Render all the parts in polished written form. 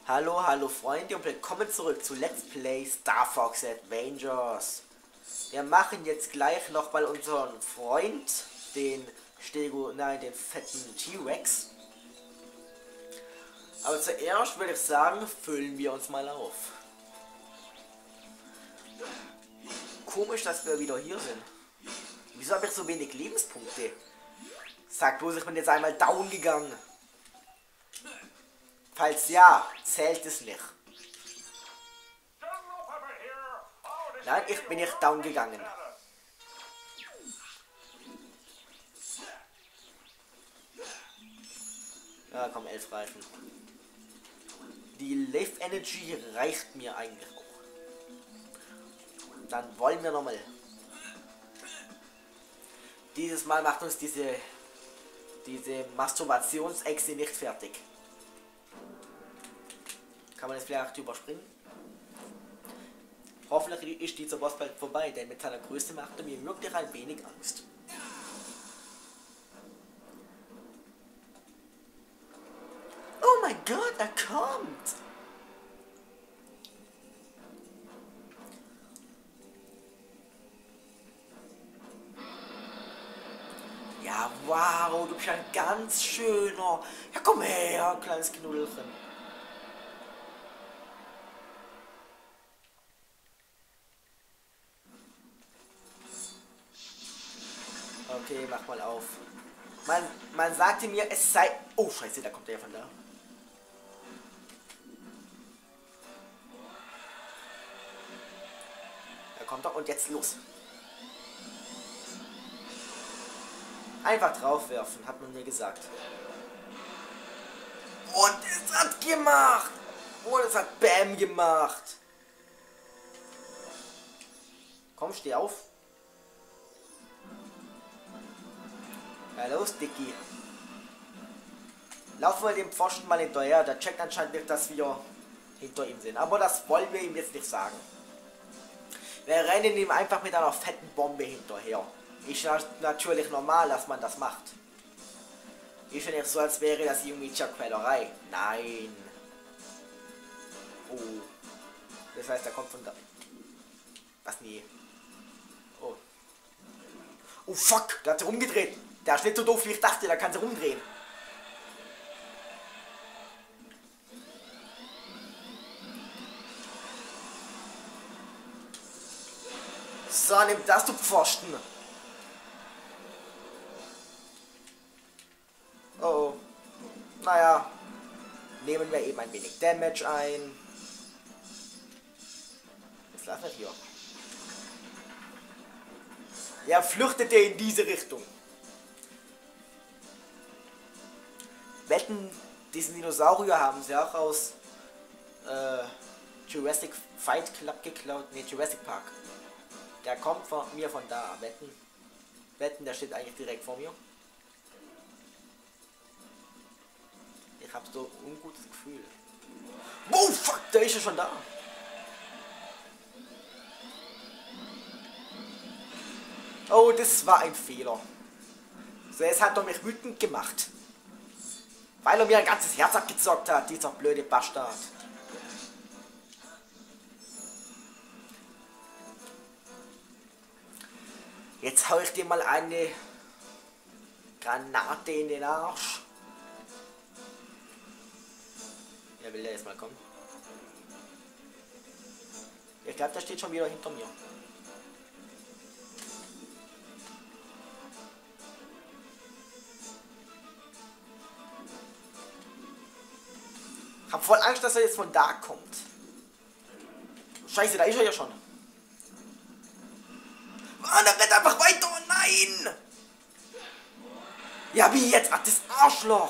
Hallo, hallo Freunde und willkommen zurück zu Let's Play Star Fox Adventures. Wir machen jetzt gleich nochmal unseren Freund, den den fetten T-Rex. Aber zuerst würde ich sagen, füllen wir uns mal auf. Komisch, dass wir wieder hier sind. Wieso habe ich so wenig Lebenspunkte? Sag bloß, ich bin jetzt einmal down gegangen. Falls ja, zählt es nicht. Nein, ich bin nicht down gegangen. Ja, komm, 11 Reifen. Die Life Energy reicht mir eigentlich auch. Dann wollen wir nochmal. Dieses Mal macht uns diese Masturbationsechse nicht fertig. Kann man jetzt vielleicht überspringen? Hoffentlich ist dieser Boss bald vorbei, denn mit seiner Größe macht er mir wirklich ein wenig Angst. Oh mein Gott, er kommt! Ja, wow, du bist ein ganz schöner. Ja, komm her, kleines Knuddelchen. Okay, mach mal auf. Man sagte mir, es sei... Oh, scheiße, da kommt der von da. Da kommt er und jetzt los. Einfach draufwerfen, hat man mir gesagt. Und es hat gemacht! Und es hat Bam gemacht! Komm, steh auf. Ja, los, Dicky. Laufen wir dem Pfosten mal hinterher. Der checkt anscheinend nicht, dass wir hinter ihm sind. Aber das wollen wir ihm jetzt nicht sagen. Wir rennen ihm einfach mit einer fetten Bombe hinterher. Ist natürlich normal, dass man das macht. Ist ja nicht so, als wäre das irgendwie Quälerei. Nein. Oh. Das heißt, er kommt von da. Was nie. Oh. Oh fuck, der hat sich rumgedreht. Der ist nicht so doof, wie ich dachte, der kann sich rumdrehen. So, nimm das, du Pfosten. Oh. Naja. Nehmen wir eben ein wenig Damage ein. Jetzt lass er hier. Er flüchtete in diese Richtung. Wetten, diesen Dinosaurier haben sie auch aus Jurassic Fight Club geklaut. Ne, Jurassic Park. Der kommt von mir von da. Wetten, der steht eigentlich direkt vor mir. Ich habe so ein ungutes Gefühl. Oh fuck, da ist er schon da. Oh, das war ein Fehler. So, jetzt hat er mich wütend gemacht. Weil er mir ein ganzes Herz abgezockt hat, dieser blöde Bastard. Jetzt hau ich dir mal eine Granate in den Arsch. Ja, will der jetzt mal kommen? Ich glaube, der steht schon wieder hinter mir. Ich hab voll Angst, dass er jetzt von da kommt. Scheiße, da ist er ja schon. Oh, der rennt einfach weiter. Oh nein! Ja, wie jetzt? Ach, das Arschloch.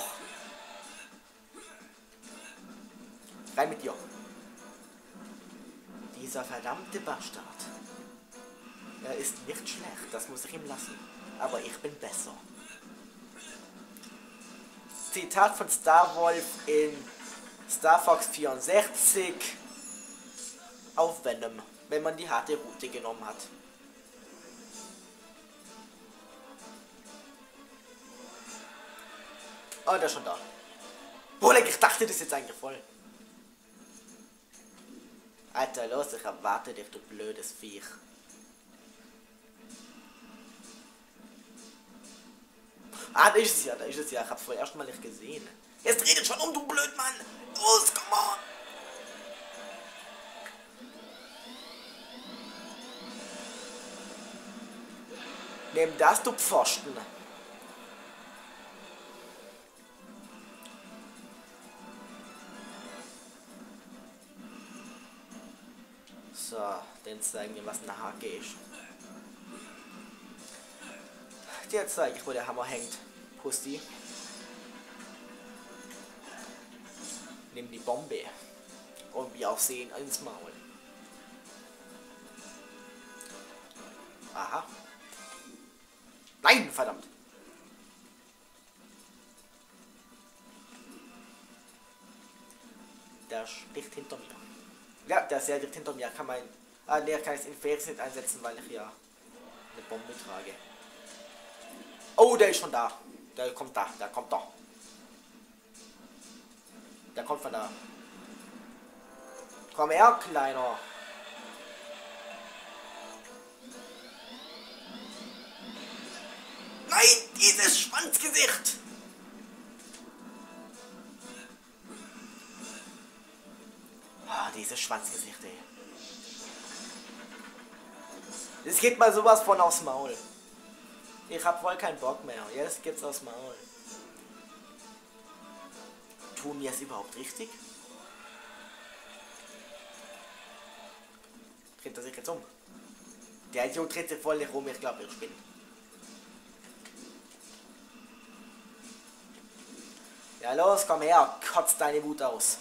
Rein mit dir. Dieser verdammte Bastard. Er ist nicht schlecht, das muss ich ihm lassen. Aber ich bin besser. Zitat von Starwolf in Star Fox 64 auf Venom, wenn man die harte Route genommen hat. Oh, der ist schon da. Boah, ich dachte, das ist jetzt eigentlich voll. Alter, los, ich erwarte dich, du blödes Viech. Ah, da ist es ja, da ist es ja. Ich hab's vorher erst mal nicht gesehen. Jetzt dreh dich schon um, du Blödmann. Los, komm on. Nimm das, du Pfosten. So, den zeigen wir, was eine Hake ist. Dir zeige ich, wo der Hammer hängt. Pussy. Nimm die Bombe. Und wir auch sehen ins Maul. Aha. Nein, verdammt. Der steht hinter mir. Ja, der ist ja direkt hinter mir. Kann man. Ah, ne, kann ich es in Fähigkeit nicht einsetzen, weil ich ja eine Bombe trage. Oh, der ist schon da. Der kommt da. Der kommt da. Der kommt von da. Komm her, Kleiner. Nein, dieses Schwanzgesicht. Ah, dieses Schwanzgesicht, ey. Es geht mal sowas von aufs Maul. Ich hab wohl keinen Bock mehr. Jetzt geht's aufs Maul. Tun wir es überhaupt richtig? Dreht er sich jetzt um? Der Idiot dreht sich voll nicht rum. Ich glaube, ich spinne. Ja, los, komm her. Kotz deine Wut aus.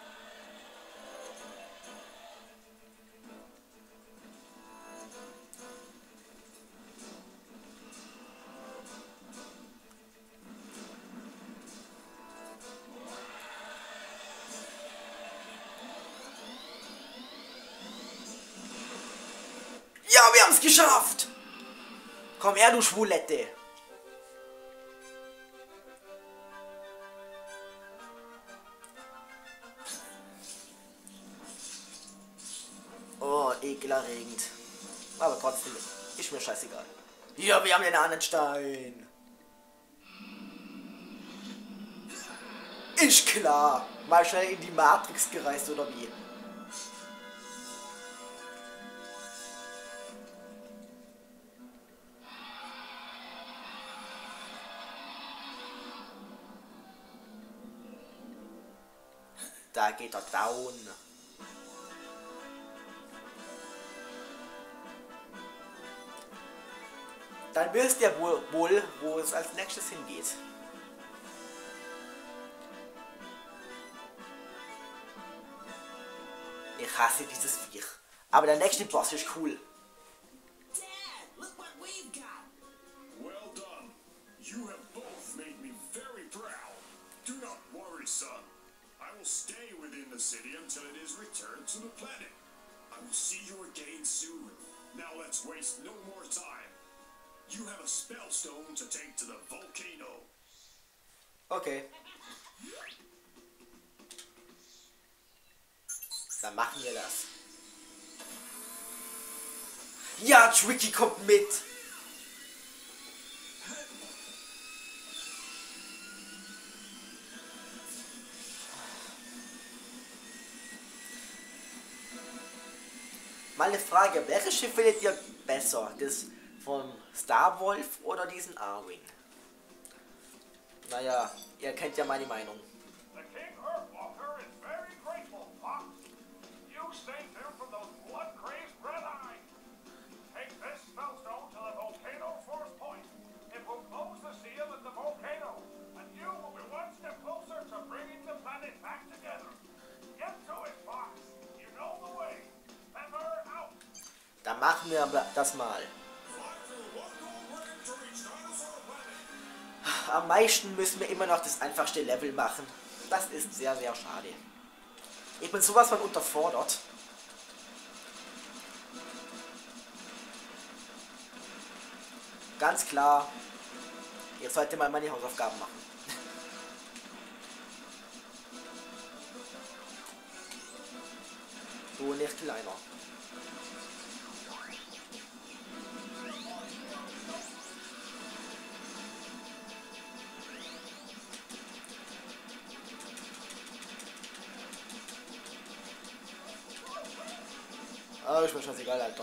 Ja, wir haben es geschafft! Komm her, du Schwulette! Oh, ekelerregend. Aber trotzdem, ist mir scheißegal. Ja, wir haben den Ahnenstein! Ist klar! Mal schnell in die Matrix gereist, oder wie? Da geht er down. Dann wisst ihr wohl, wo es als nächstes hingeht. Ich hasse dieses Viech. Aber der nächste Boss ist cool. Dad, look what we've got. Well done. You have both made me very proud. Do not worry, son. I will stay within the city until it is returned to the planet. I will see you again soon. Now let's waste no more time. You have a spell stone to take to the volcano. Okay. Dann machen wir das. Ja, Tricky kommt mit. Meine Frage, welches Schiff findet ihr besser? Das vom Starwolf oder diesen Arwing? Naja, ihr kennt ja meine Meinung. The King Earthwalker is very grateful, Fox. You saved him from those blood-crazed red eyes. Take this spellstone to the volcano force point. It will close the seal in the volcano, and you will be one step closer to bringing the planet back together. Get to it, Fox. You know the way. Pepper out. Dann machen wir das mal. Am meisten müssen wir immer noch das einfachste Level machen. Das ist sehr, sehr schade. Ich bin sowas von unterfordert. Ganz klar, ihr solltet mal meine Hausaufgaben machen. Du nicht kleiner. Ah, ist mir scheißegal, Alter.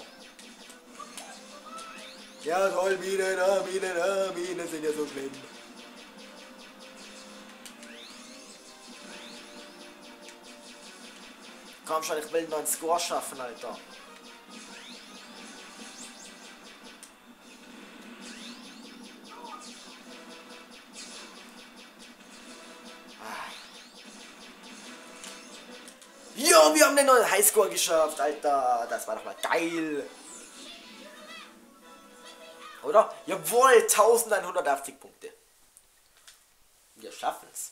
Ja, toll, Minen sind ja so schlimm. Komm schon, ich will noch einen Score schaffen, Alter. Jo, wir haben den neuen Highscore geschafft, Alter. Das war doch mal geil. Oder? Jawohl, 1180 Punkte. Wir schaffen's.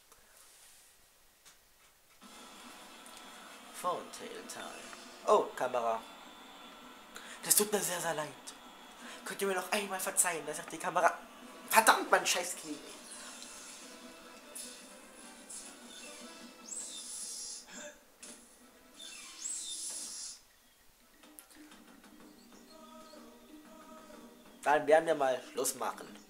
Phone-Tail Time. Oh, Kamera. Das tut mir sehr, sehr leid. Könnt ihr mir noch einmal verzeihen, dass ich die Kamera... Verdammt, mein scheiß Knie. Dann werden wir mal Schluss machen.